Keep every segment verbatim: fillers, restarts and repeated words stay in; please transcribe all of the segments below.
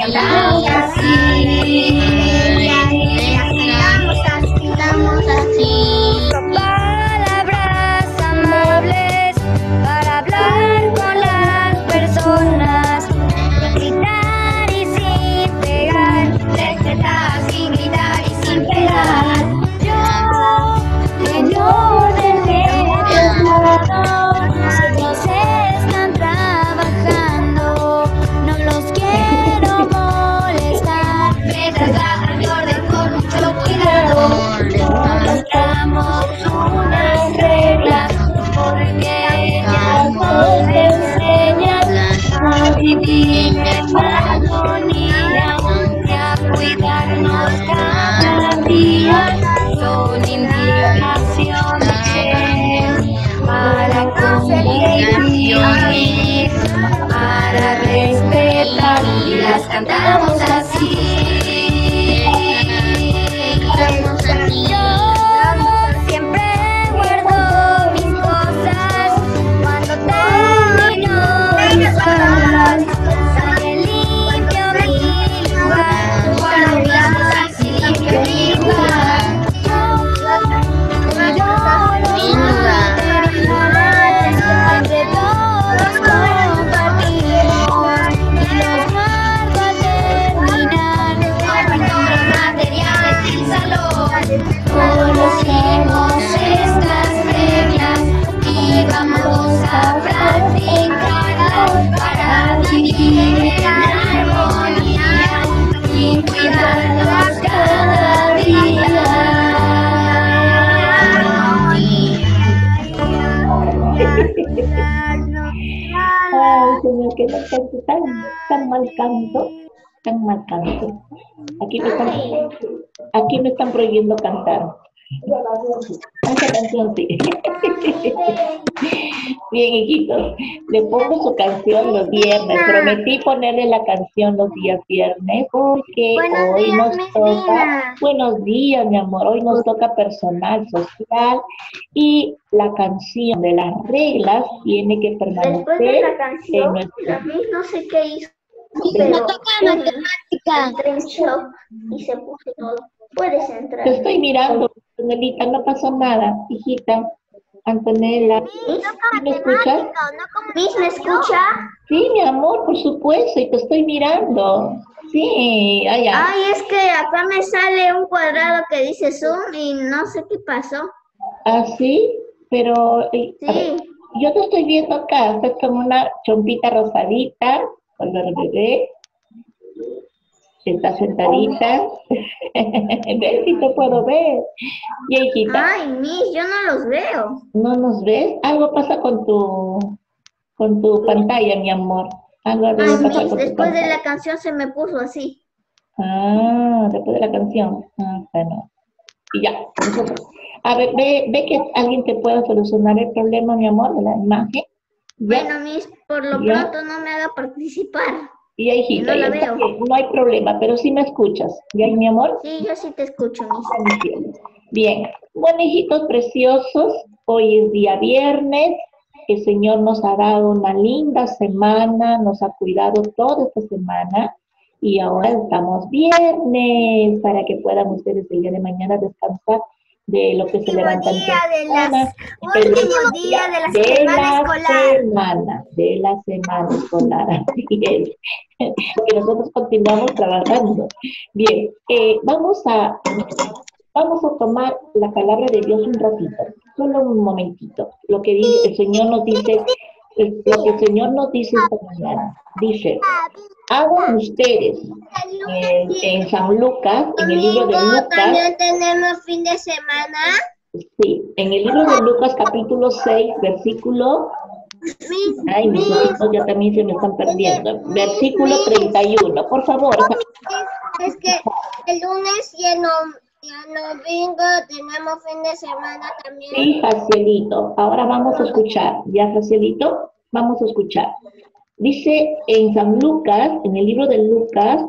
cantamos así. Las cantamos así. Con palabras amables para hablar con las personas. Gritar y sin pegar. Respetar sin gritar y sin pegar. Yo, en orden de lados, ellos están trabajando. No los quiero molestar. Mientras trabajan de orden con mucho cuidado. Mostramos unas reglas porque ellas nos enseñan a vivir en armonía y a cuidarnos cada día. Son indicaciones para convivir, para respetar y las cantamos así. Yo siempre guardo mis cosas cuando termino de usarlas. Sale limpio mi lugar, Guardo mis cosas y limpio mi lugar. Yo los materiales entre todos compartimos y los guardo al terminar. Guardo todos los materiales del salón. Conocemos estas reglas Y vamos a practicarlas para vivir en armonía y cuidarnos cada Ay, señor, que no canto tan, tan mal canto, tan mal canto. Aquí me están, aquí me están prohibiendo cantar. Esa canción sí. Bien, hijitos, le pongo su canción los viernes. Prometí ponerle la canción los días viernes porque Buenos hoy días, nos mis toca, niñas. buenos días, mi amor, hoy nos toca personal social y la canción de las reglas tiene que Después de la permanecer en canción, nuestro. la Miss no sé qué hizo, Sí, pero me toca matemática. entré en shock y se puso todo. Puedes entrar. Te estoy mirando, Antonelita, no pasó nada, hijita. Antonella, ¿sí me escuchas? Miss, ¿me escucha? Sí, mi amor, por supuesto, y te estoy mirando. Sí, ay, ay. Ay, es que acá me sale un cuadrado que dice Zoom y no sé qué pasó. ¿Ah, sí? Pero, eh, a ver, Sí. yo te estoy viendo acá, estás como una chompita rosadita, color bebé. Estás sentadita. ¿Ves si te puedo ver? Y hijita, Ay, Miss, yo no los veo. ¿no nos ves? Algo pasa con tu, con tu pantalla, mi amor. Algo Ay, debe pasar Miss, con tu después de pantalla. la canción se me puso así. Ah, después de la canción. Ah, bueno. Y ya. Nosotros. A ver, ve, ve que alguien te pueda solucionar el problema, mi amor, de la imagen. Ya. Bueno, Miss, por lo Ya. pronto no me haga participar. Y ya, hijita, No la ya está veo. bien, no hay problema, pero sí me escuchas. ¿Ya, mi amor? Sí, yo sí te escucho, Miss. Bendiciones. Bien. Bueno, hijitos preciosos, hoy es día viernes. El Señor nos ha dado una linda semana, nos ha cuidado toda esta semana. Y ahora estamos viernes para que puedan ustedes el día de mañana descansar de lo que se levantan temprano. Último día de la semana escolar. semana, de la semana escolar. Así es. Que nosotros continuamos trabajando. Bien, eh, vamos a vamos a tomar la palabra de Dios un ratito, solo un momentito. Lo que dice, el Señor nos dice, el- lo que el Señor nos dice esta mañana. Dice, hagan ustedes en, en San Lucas, en el libro de Lucas, tenemos fin de semana. sí, en el libro de Lucas capítulo seis, versículo, ay, mis hijitos ya también se me están perdiendo, versículo treinta y uno, por favor. Es que el lunes y el, dom- y el domingo tenemos fin de semana también. Sí, Jacielito, ahora vamos a escuchar, ¿ya, Jacielito? Vamos a escuchar. Dice en San Lucas, en el libro de Lucas,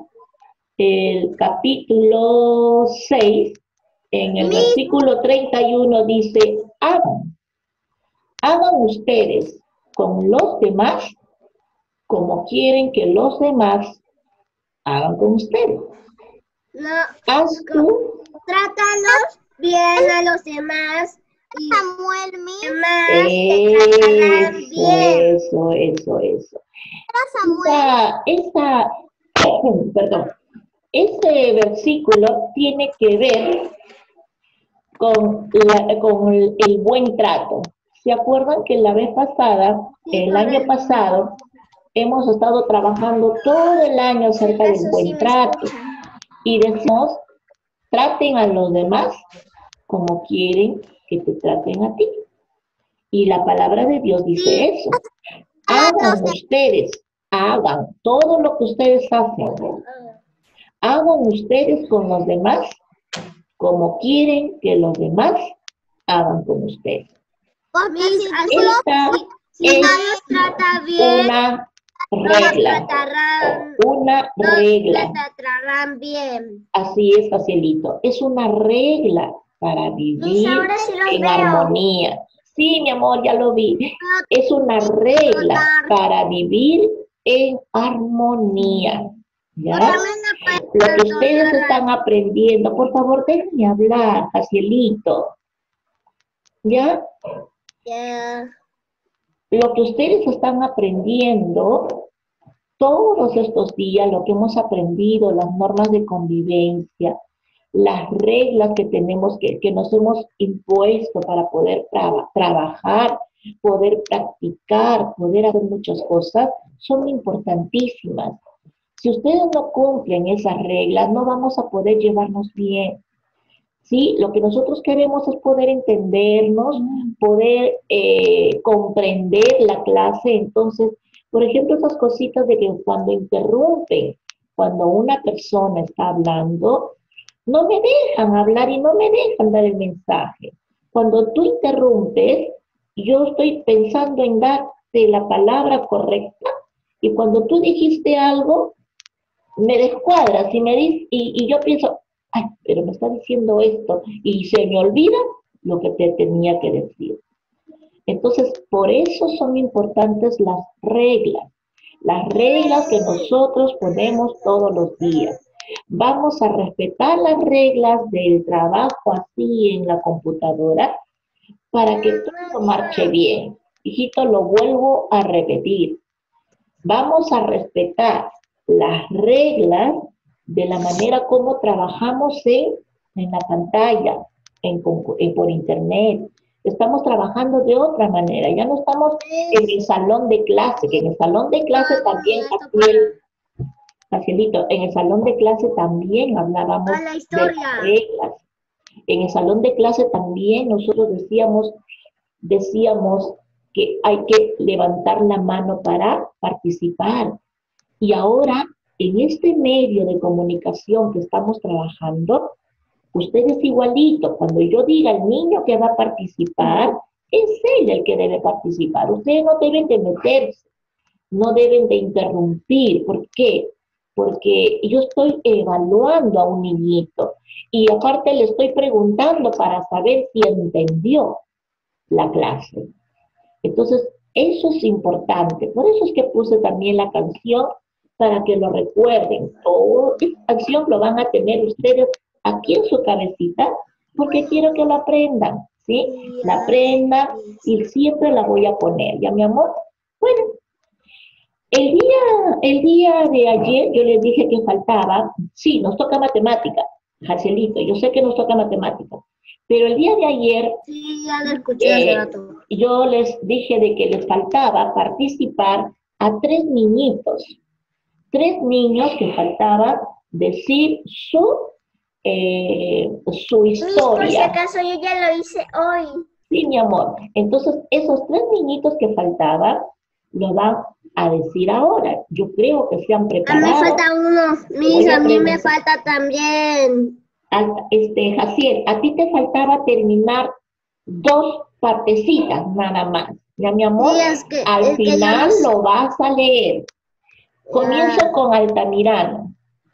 el capítulo seis, en el versículo treinta y uno dice, hagan, hagan ustedes con los demás como quieren que los demás hagan con ustedes. No, Haz tú. trátalos bien a los demás y Samuel, mi. demás te tratarán Eso, bien. eso, eso, eso. Samuel. Esta, esta, perdón, este versículo tiene que ver con, la, con el, el buen trato. ¿Se acuerdan que la vez pasada, el año pasado, hemos estado trabajando todo el año acerca del buen trato? Y decimos, traten a los demás como quieren que te traten a ti. Y la palabra de Dios dice eso. Hagan ustedes, hagan todo lo que ustedes hacen. Hagan ustedes con los demás como quieren que los demás hagan con ustedes. Esta Si es no nos trata bien, una no nos regla. tratarán, Una nos regla. tratarán bien. Así es, Jacielito. Es una regla para vivir ahora sí los en veo. armonía. Sí, mi amor, ya lo vi. Es una regla para vivir en armonía. ¿Ya? Lo que ustedes están aprendiendo, por favor, déjenme hablar, Jacielito. ¿Ya? Yeah. Lo que ustedes están aprendiendo todos estos días, lo que hemos aprendido, las normas de convivencia, las reglas que tenemos, que, que nos hemos impuesto para poder tra trabajar, poder practicar, poder hacer muchas cosas, son importantísimas. Si ustedes no cumplen esas reglas, no vamos a poder llevarnos bien. ¿Sí? Lo que nosotros queremos es poder entendernos, poder eh, comprender la clase. Entonces, por ejemplo, esas cositas de que cuando interrumpen, cuando una persona está hablando, no me dejan hablar y no me dejan dar el mensaje. Cuando tú interrumpes, yo estoy pensando en darte la palabra correcta y cuando tú dijiste algo, me descuadras y, me dices, y, y yo pienso, ay, pero me está diciendo esto y se me olvida lo que te tenía que decir. Entonces, por eso son importantes las reglas, las reglas que nosotros ponemos todos los días. Vamos a respetar las reglas del trabajo así en la computadora para que todo marche bien. Hijito, lo vuelvo a repetir. Vamos a respetar las reglas de la manera como trabajamos en, en la pantalla, en, en, por internet. Estamos trabajando de otra manera, ya no estamos en el salón de clase, que en el salón de clase también, Jacielito, en el salón de clase también hablábamos de las reglas. En el salón de clase también nosotros decíamos, decíamos que hay que levantar la mano para participar. Y ahora, en este medio de comunicación que estamos trabajando, ustedes igualito, cuando yo diga al niño que va a participar, es él el que debe participar. Ustedes no deben de meterse, no deben de interrumpir. ¿Por qué? Porque yo estoy evaluando a un niñito y aparte le estoy preguntando para saber si entendió la clase. Entonces, eso es importante. Por eso es que puse también la canción para que lo recuerden. Toda esta canción lo van a tener ustedes aquí en su cabecita porque quiero que la aprendan, ¿sí? La aprendan y siempre la voy a poner. ¿Ya, mi amor? Bueno, el día, el día de ayer yo les dije que faltaba, sí, nos toca matemática, Jacielito, yo sé que nos toca matemática, pero el día de ayer sí, ya lo escuché hace eh, rato. yo les dije de que les faltaba participar a tres niñitos, tres niños que faltaba decir su, eh, su historia. Por si acaso yo ya lo hice hoy. Sí, mi amor. Entonces, esos tres niñitos que faltaban, lo van a decir ahora. Yo creo que se han preparado. A mí me falta uno. Mis, a, a mí me falta también. Este, Jaciel, a ti te faltaba terminar dos partecitas nada más. Ya, mi amor, sí, es que, al es final que no... lo vas a leer. Comienzo yeah. con Altamirano.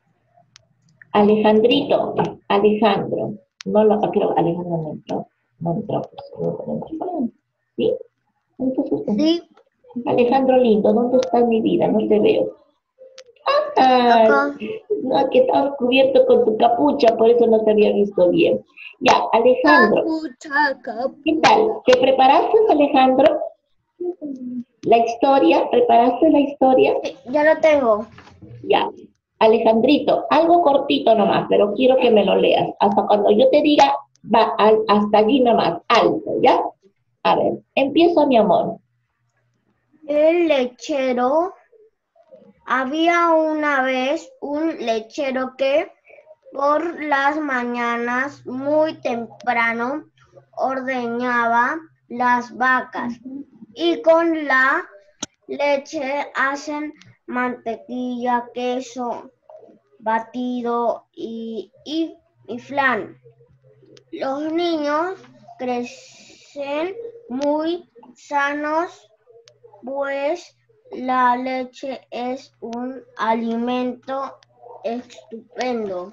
Alejandrito, Alejandro. No lo creo, Alejandro no entró. No entró, pues, ¿sí? Entonces, sí. Alejandro lindo, ¿dónde estás mi vida? No te veo. Ay, Acá. no, que estabas cubierto con tu capucha, por eso no te había visto bien. Ya, Alejandro, Capucha, capucha. ¿qué tal? ¿Te preparaste, Alejandro? La historia, ¿preparaste la historia? Ya lo tengo. Ya. Alejandrito, algo cortito nomás, pero quiero que me lo leas. Hasta cuando yo te diga, va al- hasta allí nomás, alto, ¿ya? A ver, empiezo, mi amor. El lechero. Había una vez un lechero que por las mañanas muy temprano ordeñaba las vacas y con la leche hacen mantequilla, queso, batido y, y, y flan. Los niños crecen muy sanos, pues la leche es un alimento estupendo.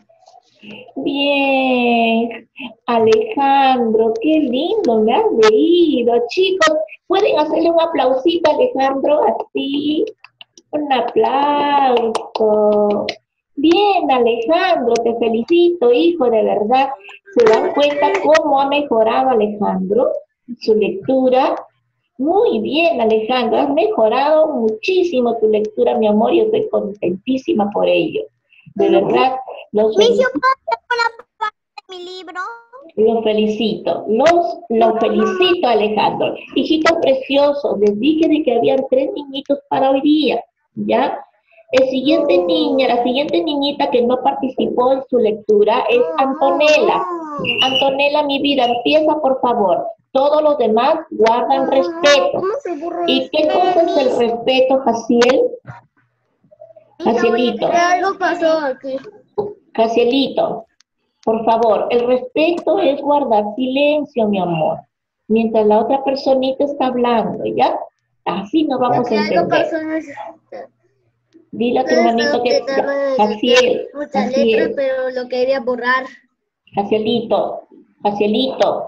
Bien, Alejandro, qué lindo, me has leído. Chicos, ¿pueden hacerle un aplausito a Alejandro así? Un aplauso. Bien, Alejandro, te felicito, hijo, de verdad. ¿Se dan cuenta cómo ha mejorado Alejandro su lectura? Muy bien, Alejandro, has mejorado muchísimo tu lectura, mi amor, y estoy contentísima por ello. De verdad, los felicito. Mi libro. Los felicito, los, los felicito, Alejandro. Hijitos preciosos, les dije de que habían tres niñitos para hoy día, ¿ya? El siguiente niña, la siguiente niñita que no participó en su lectura es Antonella. Antonella, mi vida, empieza por favor. Todos los demás guardan respeto. ¿Cómo se borra ¿Y qué cosa es el respeto, Jaciel? Jacielito. Algo pasó aquí. Jacielito, por favor, el respeto es guardar silencio, mi amor, mientras la otra personita está hablando, ¿ya? Así nos vamos a Algo entender. pasó en el... Dile a tu hermanito que... Jaciel, muchas letras, Jaciel, pero lo quería borrar. Jacielito, Jacielito.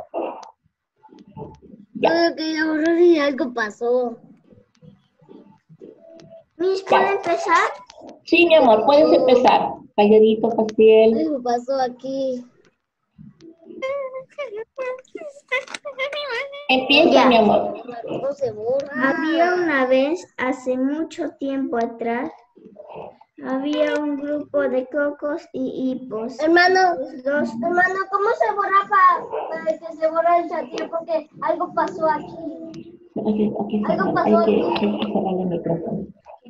Ya, No lo quería borrar y algo pasó. ¿Mis puedo ya. empezar? Sí, mi amor, puedes empezar. Calladito, Jaciel. Algo pasó aquí. Empieza, Ya. mi amor. ¿Cómo se borra? Había una vez, hace mucho tiempo atrás, había un grupo de cocos y hipos. Hermano, Los, hermano, ¿cómo se borra para, para que se borra el chateo? Porque algo pasó aquí. Aquí, aquí Algo cerrar, pasó hay que, aquí. hay que cerrar el micrófono.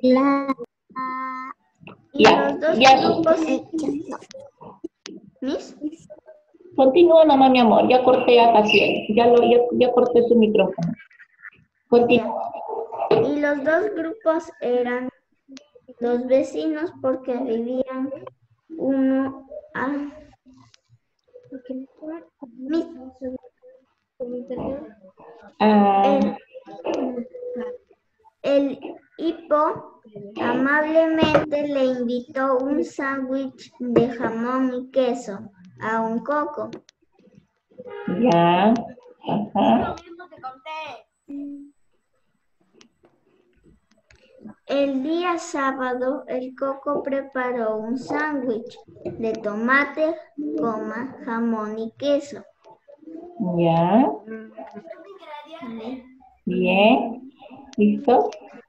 y Ya, los dos ya. grupos... ¿Mis? Continúa nomás, mi amor. Ya corté a Jaciel. Ya, lo, ya, ya corté su micrófono. Continúa. Y los dos grupos eran los vecinos porque vivían uno a... Mis- Ah, El hipo amablemente le invitó un sándwich de jamón y queso a un coco. ya. Ajá. El día sábado, el coco preparó un sándwich de tomate, coma, jamón y queso. Ya. Bien. ¿Listo?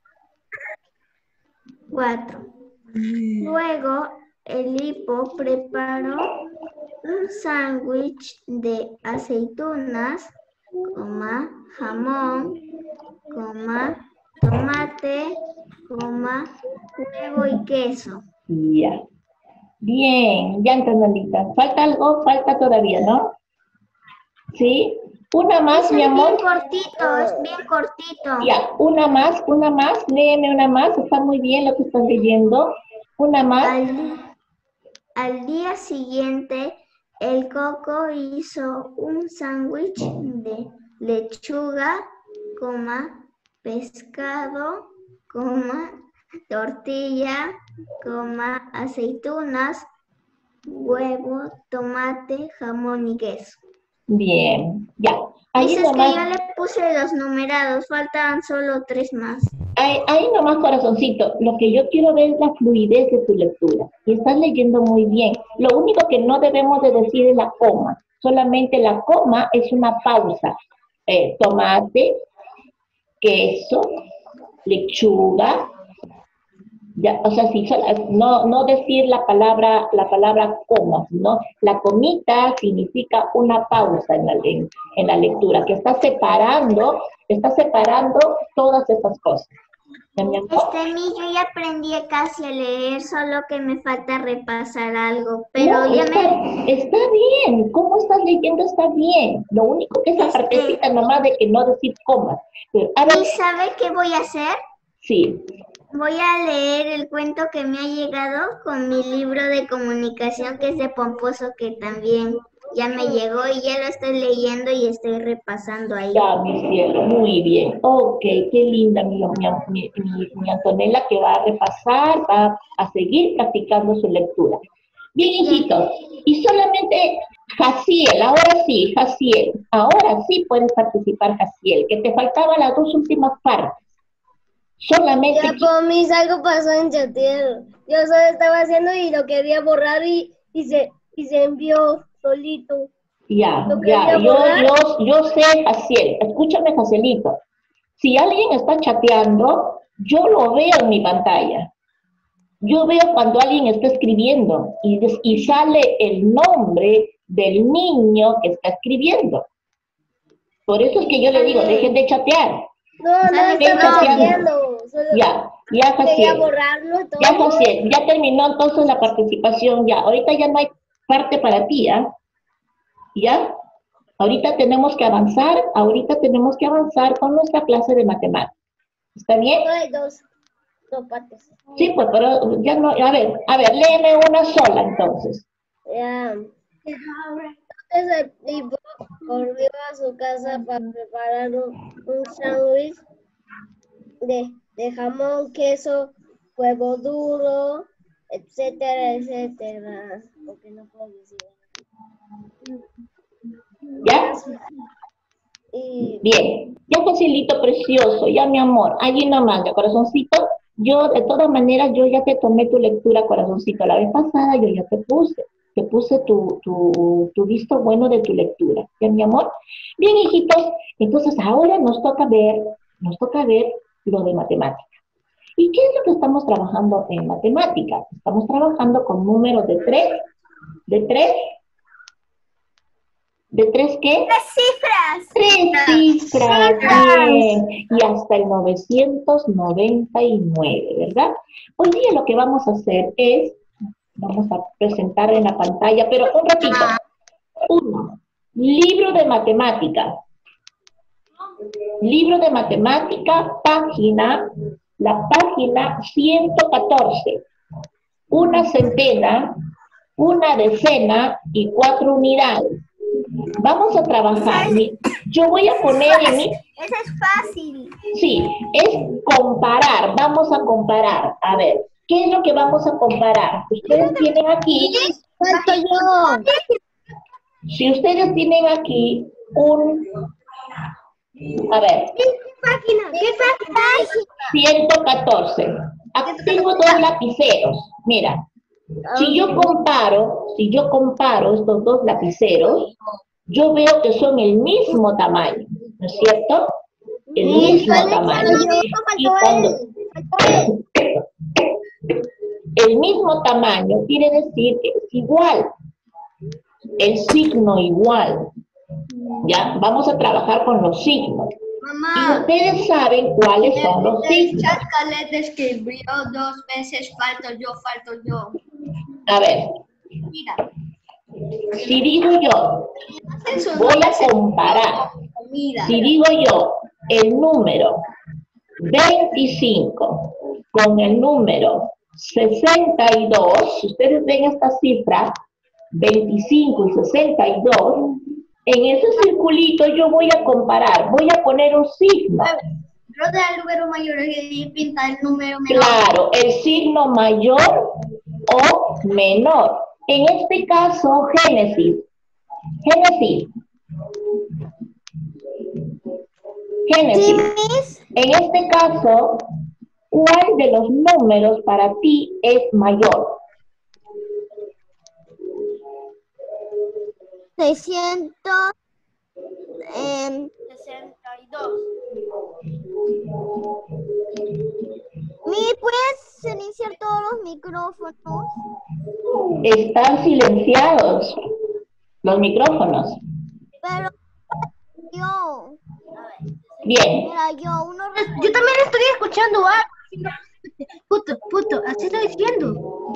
Cuatro. Luego, el hipo preparó un sándwich de aceitunas, coma, jamón, coma, tomate, coma, huevo y queso. Ya. Bien. Ya, Antonelita. ¿Falta algo? Falta todavía, ¿no? ¿Sí? Una más, Es mi bien amor. cortito, es bien cortito. Ya, una más, una más. Léeme una más. Está muy bien lo que estás leyendo. Una más. Al, al día siguiente, el coco hizo un sándwich de lechuga, coma, pescado, coma, tortilla, coma, aceitunas, huevo, tomate, jamón y queso. Bien, ya. Ahí Dices nomás, que yo le puse los numerados, faltan solo tres más. ahí, ahí nomás, corazoncito, lo que yo quiero ver es la fluidez de tu lectura. Y estás leyendo muy bien. Lo único que no debemos de decir es la coma. Solamente la coma es una pausa. Eh, tomate, queso, lechuga. Ya, o sea, si, no, no decir la palabra, la palabra coma, ¿no? La comita significa una pausa en la, en, en la lectura, que está separando, está separando todas estas cosas. Este, mi, yo ya aprendí casi a leer, solo que me falta repasar algo, pero no, ya está, me... Está bien, ¿cómo estás leyendo? Está bien. Lo único que es la Este... partecita nomás de que no decir comas. Pero, a ver, ¿Y sabe qué voy a hacer? sí. Voy a leer el cuento que me ha llegado con mi libro de comunicación, que es de Pomposo, que también ya me llegó y ya lo estoy leyendo y estoy repasando ahí. Ya, mi cielo, muy bien. Ok, qué linda mi, mi, mi, mi Antonella, que va a repasar, va a seguir practicando su lectura. Bien, hijitos, y solamente Jaciel, ahora sí, Jaciel, ahora sí puedes participar, Jaciel, que te faltaban las dos últimas partes. Solamente... Ya, por mí algo pasó en chatear. Yo solo estaba haciendo y lo quería borrar y, y, se, y se envió solito. Ya, ya, yo, yo, yo sé, Jaciel, escúchame, Jacielito. Si alguien está chateando, yo lo veo en mi pantalla. Yo veo cuando alguien está escribiendo y, y sale el nombre del niño que está escribiendo. Por eso es que yo le digo, dejen de chatear. No, no estaba chateando. Ya, ya, Jaciel. Borrarlo todo. Ya, Jaciel, ya terminó entonces la participación. Ya, ahorita ya no hay parte para ti, ¿ah? ¿Ya? Ahorita tenemos que avanzar, ahorita tenemos que avanzar con nuestra clase de matemáticas. ¿Está bien? Hay dos, dos partes. Sí, pues, pero ya no, a ver, a ver, léeme una sola entonces. Ya. Entonces el tipo volvió a su casa para preparar un, un sándwich de, de jamón, queso, huevo duro, etcétera, etcétera. Porque no puedo decir. ¿Ya? Y... Bien, ya Joselito precioso, ya mi amor, allí nomás, de corazoncito, yo de todas maneras, yo ya te tomé tu lectura, corazoncito, la vez pasada yo ya te puse, te puse tu, tu, tu visto bueno de tu lectura, ¿ya mi amor? Bien, hijitos, entonces ahora nos toca ver, nos toca ver lo de matemática. ¿Y qué es lo que estamos trabajando en matemática? Estamos trabajando con números de tres, de tres, ¿de tres qué? ¡Tres cifras! Tres cifras, bien. Y hasta el novecientos noventa y nueve, ¿verdad? Hoy día lo que vamos a hacer es, vamos a presentar en la pantalla, pero un ratito. Uno, libro de matemática. Libro de matemática, página, la página ciento catorce. Una centena, una decena y cuatro unidades. Vamos a trabajar. Yo voy a poner en mi... Eso es fácil. Sí, es comparar. Vamos a comparar. A ver, ¿qué es lo que vamos a comparar? Ustedes tienen aquí... ¿Cuánto yo? Si ustedes tienen aquí un... A ver. ¿Qué página? ¿Qué página? ciento catorce. Aquí tengo dos lapiceros. Mira. Si yo comparo, si yo comparo estos dos lapiceros, yo veo que son el mismo tamaño, ¿no es cierto? El mismo tamaño. Y cuando el mismo tamaño quiere decir que es igual, el signo igual. Ya, vamos a trabajar con los signos. Mamá, y ustedes saben cuáles son los signos. Chascalet escribió dos veces falto yo, falto yo. A ver, Mira. si digo yo, voy a comparar, si digo yo el número veinticinco con el número sesenta y dos, si ustedes ven esta cifra, veinticinco y sesenta y dos, en ese circulito yo voy a comparar, voy a poner un signo. Rodea el número mayor y pinta el número menor. Claro, el signo mayor o menor. En este caso, Génesis. Génesis. Génesis. Sí, Miss. En este caso, ¿cuál de los números para ti es mayor? seiscientos em, sesenta y dos. Mi, ¿puedes iniciar todos los micrófonos? Están silenciados los micrófonos. Pero yo, Bien. mira, yo, uno Yo también estoy escuchando algo. Puto, puto, así estoy diciendo.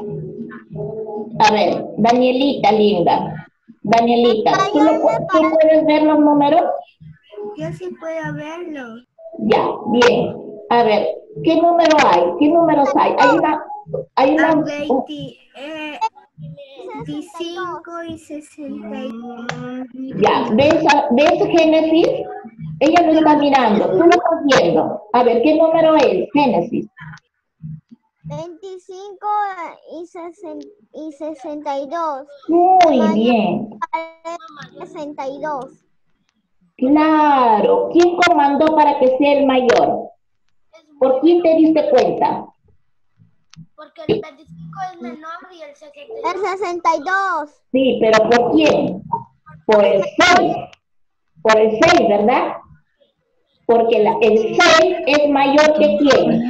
A ver, Danielita linda. Danielita, ¿tú, lo pu- ¿tú puedes ver los números? Yo sí puedo verlo. Ya, bien. A ver, ¿qué número hay? ¿Qué números hay? Hay una... Hay una un- veinte, eh, veinticinco y sesenta y ya, ¿ves, a- ¿ves Génesis? Ella lo está mirando, tú lo estás viendo. A ver, ¿qué número es Génesis? veinticinco y, sesen- y sesenta y dos. Muy Mayor bien. sesenta y dos. Claro. ¿Quién comandó para que sea el mayor? ¿Por quién te diste cuenta? Porque el veinticinco es menor y el sesenta y dos. El sesenta y dos. Sí, pero ¿por quién? Por el seis. Por el seis, ¿verdad? Porque la- el seis es mayor que quién.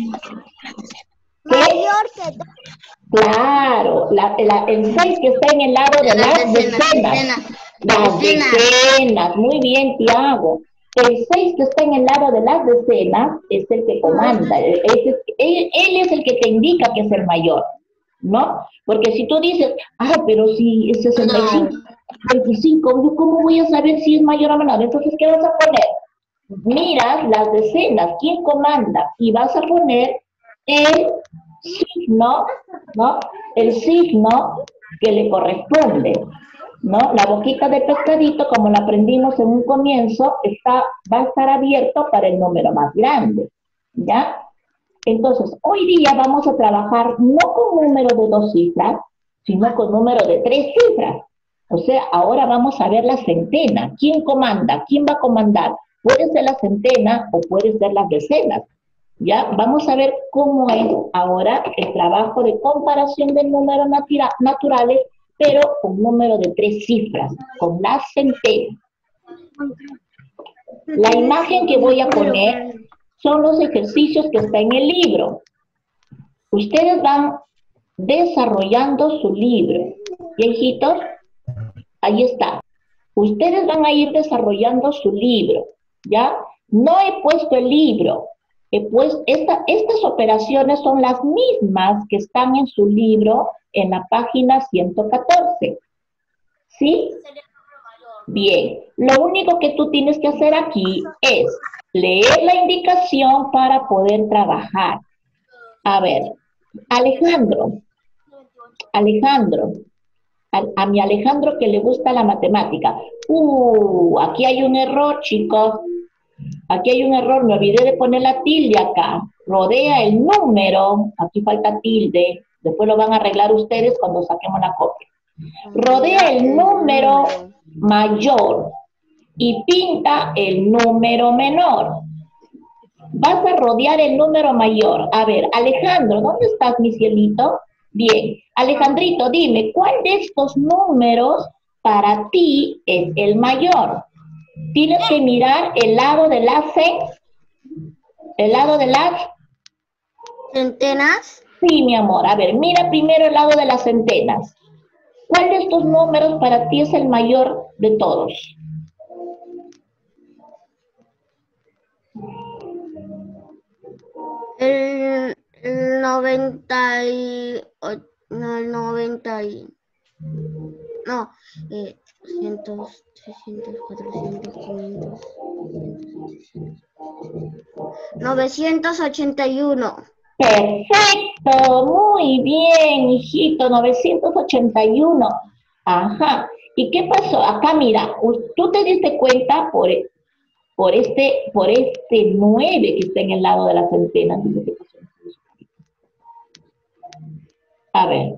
Mayor que dos. Claro, la, la- el seis que está en el lado de las decenas. Las decenas, muy bien, Tiago. El seis que está en el lado de las decenas es el que comanda. Él, él- él- él es el que te indica que es el mayor, ¿no? Porque si tú dices, ah, pero si es sesenta y cinco, veinticinco, ¿yo cómo voy a saber si es mayor o menor? Entonces, ¿qué vas a poner? Miras las decenas, quién comanda, y vas a poner el signo, ¿no? El signo que le corresponde, ¿no? La boquita de pescadito, como la aprendimos en un comienzo, está, va a estar abierto para el número más grande, ¿ya? Entonces, hoy día vamos a trabajar no con número de dos cifras, sino con número de tres cifras. O sea, ahora vamos a ver la centena. ¿Quién comanda? ¿Quién va a comandar? Puede ser la centena o puede ser las decenas. ¿Ya? Vamos a ver cómo es ahora el trabajo de comparación de números natura- naturales, pero con número de tres cifras, con la centena. La imagen que voy a poner son los ejercicios que están en el libro. Ustedes van desarrollando su libro. ¿Y, hijitos? Ahí está. Ustedes van a ir desarrollando su libro, ¿ya? No he puesto el libro. He puesto, esta, estas operaciones son las mismas que están en su libro en la página ciento catorce. ¿Sí? Bien. Lo único que tú tienes que hacer aquí es leer la indicación para poder trabajar. A ver, Alejandro. Alejandro. A, a mi Alejandro que le gusta la matemática. Uh, aquí hay un error, chicos. Aquí hay un error, me olvidé de poner la tilde acá. Rodea el número, aquí falta tilde. Después lo van a arreglar ustedes cuando saquemos la copia. Rodea el número mayor y pinta el número menor. Vas a rodear el número mayor. A ver, Alejandro, ¿dónde estás, mi cielito? Bien. Alejandrito, dime, ¿cuál de estos números para ti es el mayor? Tienes que mirar el lado de las ce- el lado de las ¿Centenas? sí, mi amor. A ver, mira primero el lado de las centenas. ¿Cuál de estos números para ti es el mayor de todos? El, el noventa y... o- No, el noventa y... No, eh, doscientos, trescientos, cuatrocientos, quinientos, seiscientos, setecientos, novecientos ochenta y uno. Perfecto, muy bien, hijito, novecientos ochenta y uno. Ajá. ¿Y qué pasó? Acá mira, u- tú te diste cuenta por, e- por este por este nueve que está en el lado de la centena. Dime qué pasó. A ver.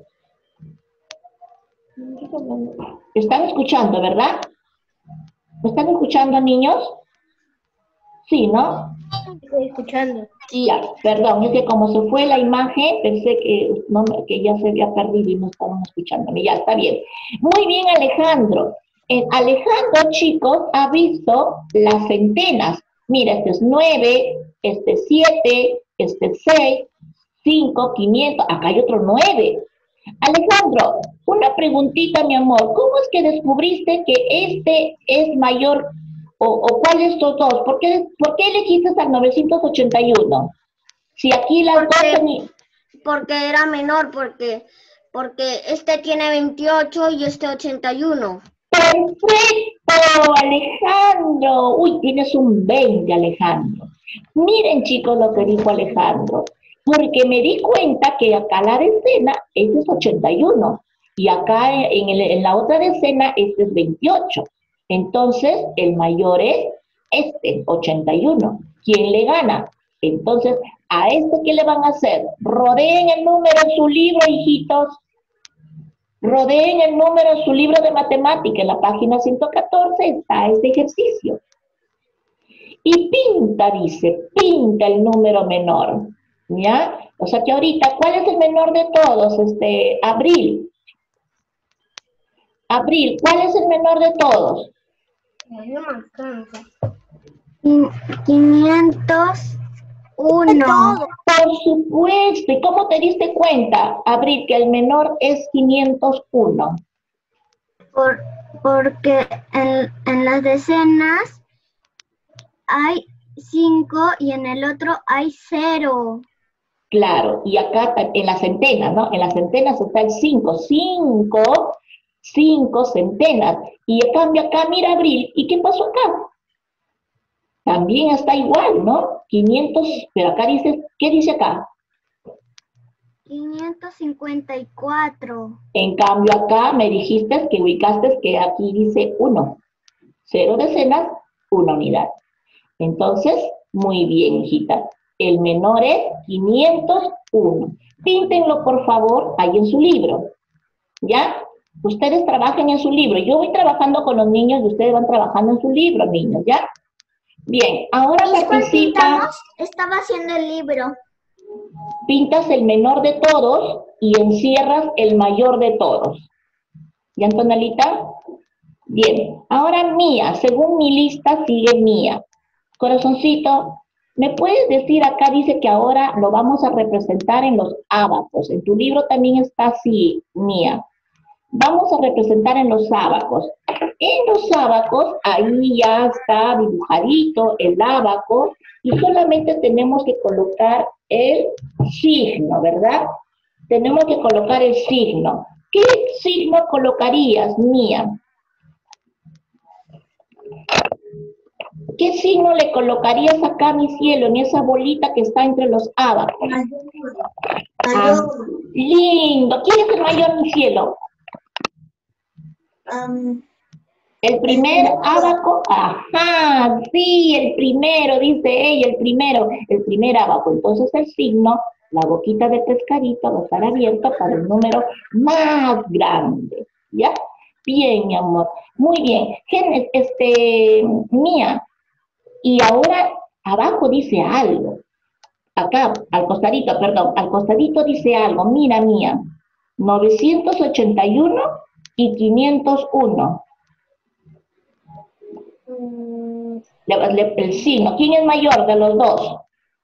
¿Están escuchando, verdad? ¿Me están escuchando, niños? Sí, ¿no? Estoy escuchando. Ya, perdón, es que como se fue la imagen, pensé que, no, que ya se había perdido y no estaban escuchándome. Ya, está bien. Muy bien, Alejandro. Eh, Alejandro, chicos, ha visto las centenas. Mira, este es nueve, este es siete, este es seis, cinco, quinientos, acá hay otro nueve. Alejandro, una preguntita, mi amor. ¿Cómo es que descubriste que este es mayor o, o cuál de estos dos? ¿Por qué, por qué elegiste al novecientos ochenta y uno? Si aquí las dos Porque, son... porque era menor, porque, porque este tiene veintiocho y este ochenta y uno. ¡Perfecto, Alejandro! Uy, tienes un veinte, Alejandro. Miren, chicos, lo que dijo Alejandro. Porque me di cuenta que acá la decena, este es ochenta y uno. Y acá en, el, en la otra decena, este es veintiocho. Entonces, el mayor es este, ochenta y uno. ¿Quién le gana? Entonces, ¿a este qué le van a hacer? Rodeen el número en su libro, hijitos. Rodeen el número en su libro de matemática. En la página ciento catorce está este ejercicio. Y pinta, dice, pinta el número menor. ¿Ya? O sea que ahorita, ¿cuál es el menor de todos? Este, Abril. Abril, ¿cuál es el menor de todos? No me alcanza. quinientos uno. Por supuesto. ¿Y cómo te diste cuenta, Abril, que el menor es quinientos uno? Por, porque en, en las decenas hay cinco y en el otro hay cero. Claro, y acá en las centenas, ¿no? En las centenas está el cinco. cinco, cinco centenas. Y en cambio acá, mira, Abril, ¿y qué pasó acá? También está igual, ¿no? quinientos, pero acá dice, ¿qué dice acá? quinientos cincuenta y cuatro. En cambio acá me dijiste que ubicaste que aquí dice uno. Cero decenas, una unidad. Entonces, muy bien, hijita. El menor es quinientos uno. Píntenlo, por favor, ahí en su libro. ¿Ya? Ustedes trabajen en su libro. Yo voy trabajando con los niños y ustedes van trabajando en su libro, niños, ¿ya? Bien, ahora participa. Estaba haciendo el libro. Pintas el menor de todos y encierras el mayor de todos. ¿Ya, Antonelita? Bien, ahora Mía, según mi lista sigue Mía. Corazoncito, ¿me puedes decir, acá dice que ahora lo vamos a representar en los ábacos? En tu libro también está así, Mía. Vamos a representar en los ábacos. En los ábacos, ahí ya está dibujadito el ábaco y solamente tenemos que colocar el signo, ¿verdad? Tenemos que colocar el signo. ¿Qué signo colocarías, Mía? ¿Qué signo le colocarías acá, mi cielo, en esa bolita que está entre los ábacos? Ah, lindo. ¿Quién es el mayor, mi cielo? Um, El primer ábaco, ajá, sí, el primero, dice ella, el primero, el primer ábaco. Entonces el signo, la boquita de pescadito va a estar abierta para el número más grande, ¿ya? Bien, mi amor, muy bien. Gen- Este, Mía, y ahora abajo dice algo. Acá, al costadito, perdón, al costadito dice algo. Mira, Mía, novecientos ochenta y uno y quinientos uno. Le- le- el signo. ¿Quién es mayor de los dos?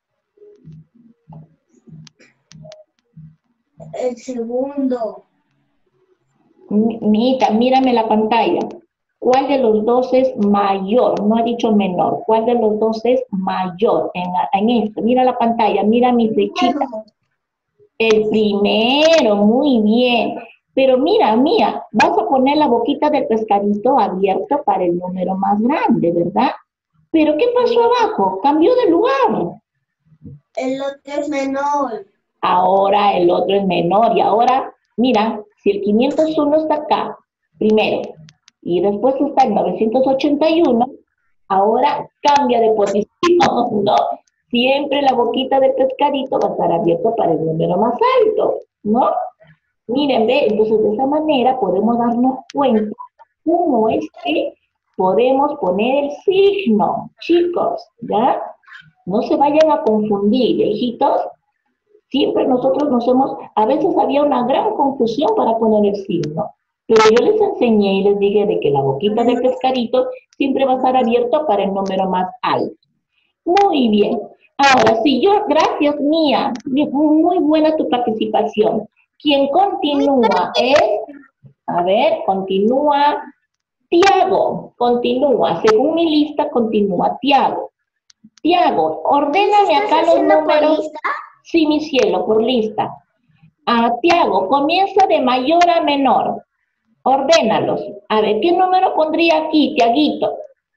El segundo. Mi- Mijita, mírame la pantalla. ¿Cuál de los dos es mayor? No ha dicho menor. ¿Cuál de los dos es mayor en, la- en esto? Mira la pantalla, mira mi flechita. El primero, muy bien. Pero mira, Mía, vas a poner la boquita del pescadito abierto para el número más grande, ¿verdad? Pero ¿qué pasó abajo? Cambió de lugar. El otro es menor. Ahora el otro es menor y ahora, mira, si el quinientos uno está acá, primero, y después está el novecientos ochenta y uno, ahora cambia de posición, ¿no? Siempre la boquita del pescadito va a estar abierta para el número más alto, ¿no? Miren, ve, entonces de esa manera podemos darnos cuenta cómo es que podemos poner el signo, chicos, ¿ya? No se vayan a confundir, hijitos. Siempre nosotros nos hemos, a veces había una gran confusión para poner el signo, pero yo les enseñé y les dije de que la boquita del pescadito siempre va a estar abierto para el número más alto. Muy bien. Ahora, sí, yo, gracias, Mía, muy buena tu participación. Quien continúa es, a ver, continúa Tiago, continúa, según mi lista, continúa Tiago. Tiago, ordéname acá los números. Sí, mi cielo, por lista. Ah, Tiago, comienza de mayor a menor. Ordénalos. A ver, ¿qué número pondría aquí, Tiaguito?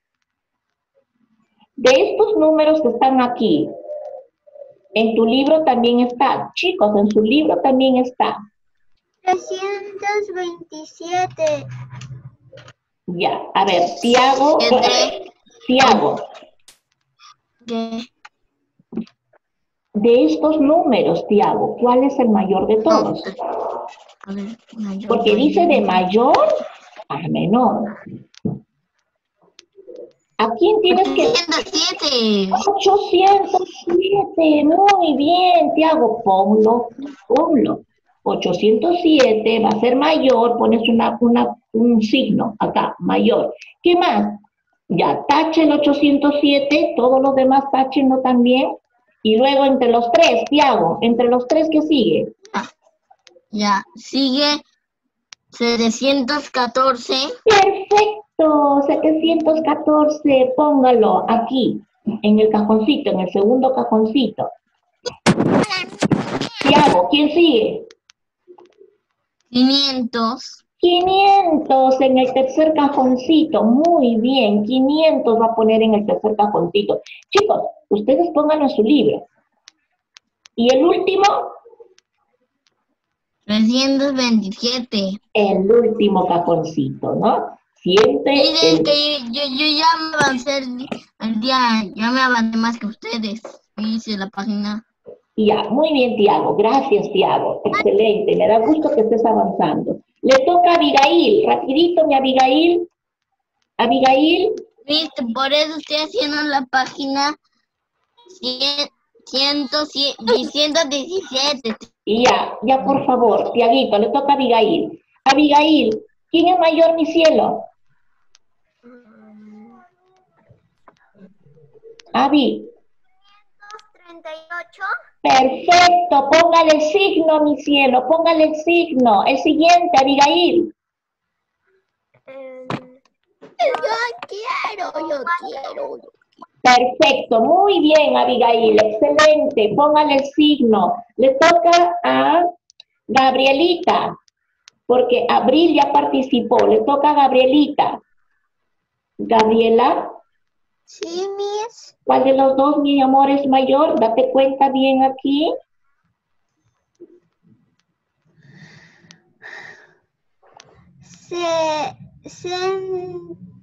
De estos números que están aquí, en tu libro también está. Chicos, en su libro también está. trescientos veintisiete. Ya, a ver, Tiago. Tiago. ¿Qué? De estos números, Tiago, ¿cuál es el mayor de todos? A ver, mayor, Porque mayor. dice de mayor a menor. ¿A quién tienes que...? ochocientos siete. ochocientos siete, muy bien, Tiago, ponlo, ponlo. ochocientos siete va a ser mayor, pones una, una, un signo acá, mayor. ¿Qué más? Ya, tache el ochocientos siete, todos los demás táchenlo también. Y luego entre los tres, Tiago, entre los tres, ¿qué sigue? Ah, ya, sigue setecientos catorce. Perfecto, setecientos catorce, póngalo aquí, en el cajoncito, en el segundo cajoncito. Tiago, ¿quién sigue? quinientos. quinientos en el tercer cajoncito, muy bien, quinientos va a poner en el tercer cajoncito. Chicos, ustedes pónganlo en su libro. ¿Y el último? trescientos veintisiete. El último cajoncito, ¿no? Siempre... Miren el... que yo, yo ya me avancé el, el día, ya me avancé más que ustedes. Hice la página. Ya, muy bien, Tiago. Gracias, Tiago. Excelente. Me da gusto que estés avanzando. Le toca a Abigail. Rapidito, mi Abigail. Abigail. Viste, por eso estoy haciendo la página ciento diecisiete. Y ya, ya por favor, Tiaguito, le toca a Abigail. Abigail, ¿quién es mayor, mi cielo? Abi. treinta y ocho. Perfecto, póngale el signo, mi cielo, póngale el signo. El siguiente, Abigail. Eh, yo quiero, yo quiero. Perfecto, muy bien, Abigail, excelente. Póngale el signo. Le toca a Gabrielita, porque Abril ya participó. Le toca a Gabrielita. Gabriela. Sí, Miss. ¿Cuál de los dos, mi amor, es mayor? Date cuenta bien aquí. Se, se,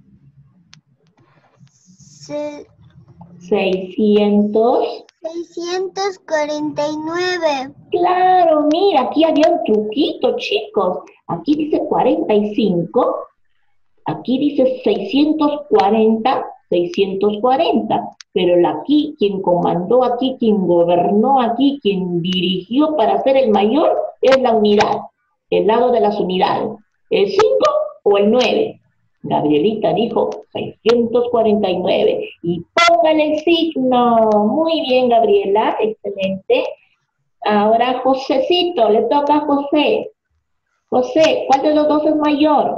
se, seiscientos. seiscientos cuarenta y nueve. Claro, mira, aquí había un truquito, chicos. Aquí dice cuarenta y cinco. Aquí dice seiscientos cuarenta, seiscientos cuarenta. Pero la aquí, quien comandó aquí, quien gobernó aquí, quien dirigió para ser el mayor, es la unidad. El lado de las unidades. ¿El cinco o el nueve? Gabrielita dijo seiscientos cuarenta y nueve. Y póngale el signo. Muy bien, Gabriela. Excelente. Ahora, Josecito. Le toca a José. José, ¿cuál de los dos es mayor?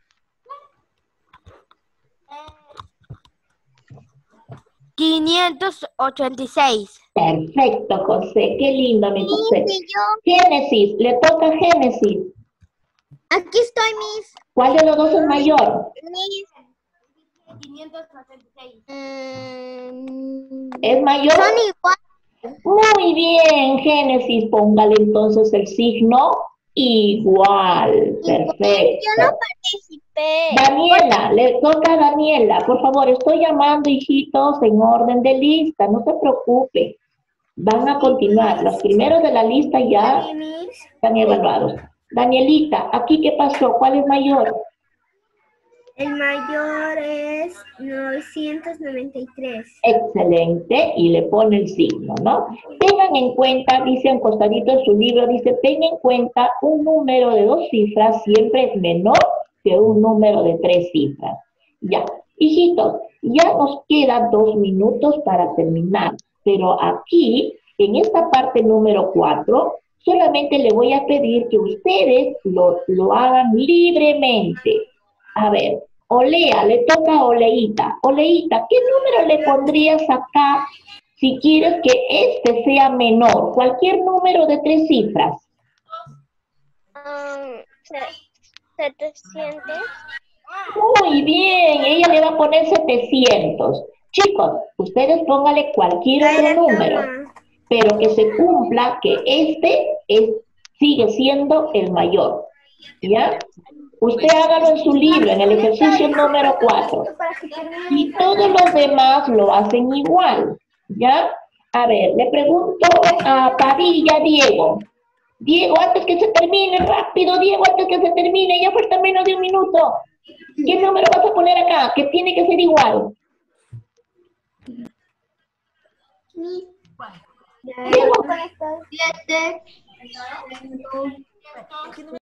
quinientos ochenta y seis. Perfecto, José. Qué lindo, mi José. Sí, yo. Génesis. Le toca a Génesis. Aquí estoy, Miss. ¿Cuál de los dos es mayor? Miss. quinientos ochenta y seis. Mm, ¿Es mayor? son igual. Muy bien, Génesis. Póngale entonces el signo igual. Perfecto. Yo no participé. Daniela, le toca a Daniela. Por favor, estoy llamando, hijitos, en orden de lista. No se preocupe. Van a continuar. Los primeros de la lista ya están evaluados. Danielita, ¿aquí qué pasó? ¿Cuál es mayor? El mayor es novecientos noventa y tres. Excelente, y le pone el signo, ¿no? Tengan en cuenta, dice un costadito en su libro, dice, tengan en cuenta un número de dos cifras siempre es menor que un número de tres cifras. Ya, hijitos, ya nos quedan dos minutos para terminar, pero aquí, en esta parte número cuatro, solamente le voy a pedir que ustedes lo, lo hagan libremente. A ver, Olea, le toca a Oleita. Oleita, ¿qué número le pondrías acá si quieres que este sea menor? Cualquier número de tres cifras. Um, setecientos. Muy bien, ella le va a poner setecientos. Chicos, ustedes pónganle cualquier otro número, pero que se cumpla que este es, sigue siendo el mayor. ¿Ya? Usted hágalo en su libro, en el ejercicio número cuatro. Y todos los demás lo hacen igual. ¿Ya? A ver, le pregunto a Padilla, Diego. Diego, antes que se termine, rápido, Diego, antes que se termine, ya falta menos de un minuto. ¿Qué número vas a poner acá? Que tiene que ser igual. Diego. Siete.